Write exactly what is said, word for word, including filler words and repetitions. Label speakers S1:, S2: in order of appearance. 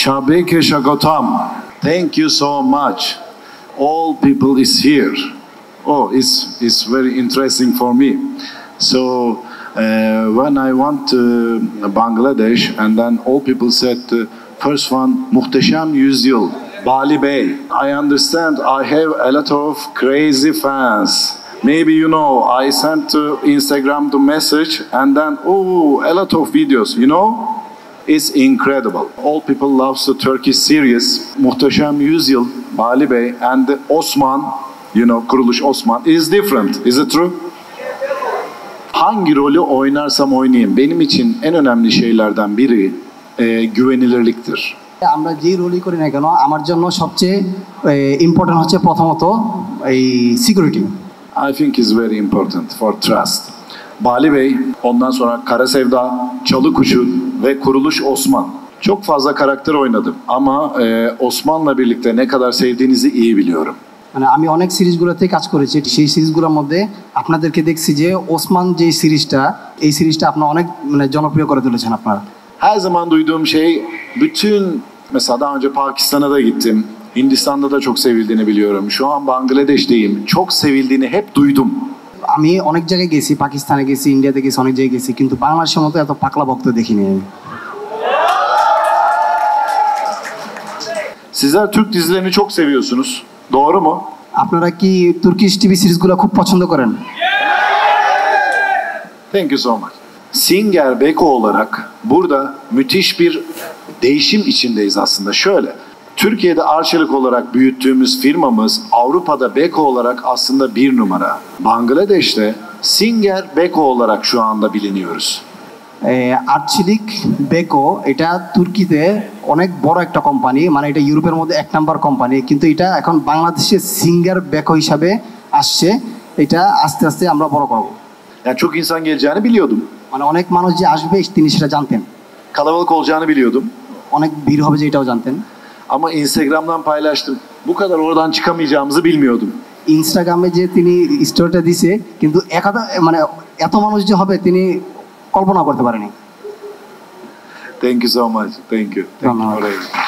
S1: Shabeke Shagotam. Thank you so much. All people is here. Oh, it's, it's very interesting for me. So uh, when I went to Bangladesh, and then all people said, uh, first one, Muhteşem Yüzyıl, Bali Bey. I understand I have a lot of crazy fans. Maybe you know, I sent to Instagram the message, and then, oh, a lot of videos, you know? It's incredible. All people love the Turkish series, Muhteşem Yüzyıl, Bali Bey, and the Osman, you know, Kuruluş Osman, is different. Is it true? Hangi rolü oynarsam oynayayım, benim için en önemli şeylerden biri e, güvenilirliktir.
S2: আমরা যে রোলই করি না কেন আমার জন্য সবচেয়ে ইম্পর্টেন্ট হচ্ছে প্রথমত এই security
S1: I think is very important for trust. Bali Bey, ondan sonra Kara Sevda, Çalı Kuşu ve Kuruluş Osman. Çok fazla karakter oynadım ama e, Osman'la birlikte ne kadar sevdiğinizi iyi biliyorum.
S2: মানে আমি অনেক সিরিজগুলোতে কাজ করেছি সেই সিরিজগুলোর মধ্যে আপনাদেরকে দেখছি যে ওসমান যে সিরিজটা এই সিরিজটা আপনারা অনেক মানে জনপ্রিয় করে তুলেছেন আপনারা
S1: Her zaman duyduğum şey, bütün mesela daha önce Pakistan'a da gittim. Hindistan'da da çok sevildiğini biliyorum. Şu an Bangladeş'teyim. Çok sevildiğini hep duydum.
S2: আমি অনেক জায়গায় গেছি পাকিস্তানে গেছি ইন্ডিয়াতে গেছি অনেক জায়গায় গেছি কিন্তু বাংলাদেশের মতো এত পাকলা ভক্ত দেখিনি আমি
S1: Sizler Türk dizilerini çok seviyorsunuz. Doğru mu?
S2: আপনারা কি তুর্কিশ টিভি সিরিজগুলো খুব পছন্দ করেন
S1: Thank you so much. Singer Beko olarak burada müthiş bir değişim içindeyiz aslında. Şöyle, Türkiye'de Arçelik olarak büyüttüğümüz firmamız Avrupa'da Beko olarak aslında bir numara. Bangladeş'te Singer Beko olarak şu anda biliniyoruz.
S2: Arcelik Beko এটা তুর্কিতে অনেক বড় একটা কোম্পানি মানে এটা ইউরোপের মধ্যে এক নাম্বার কোম্পানি কিন্তু এটা এখন বাংলাদেশে সিঙ্গার বেকো হিসাবে আসছে এটা আস্তে আস্তে আমরা বড় করব
S1: Yani çok insan geleceğini biliyordum.
S2: মানে অনেক মানুষ যে আসবে তিনি সেটা জানতেন
S1: Kalabalık olacağını biliyordum.
S2: অনেক ভিড় হবে যে এটাও জানতেন
S1: Ama Instagram'dan paylaştım. Bu kadar oradan çıkamayacağımızı bilmiyordum.
S2: ইনস্টাগ্রামে যে তিনি স্টোরিটা দিছে কিন্তু একাদা মানে এত মানুষ যে হবে তিনি কল্পনা করতে পারেনি
S1: Thank you so much. Thank you. Thank you.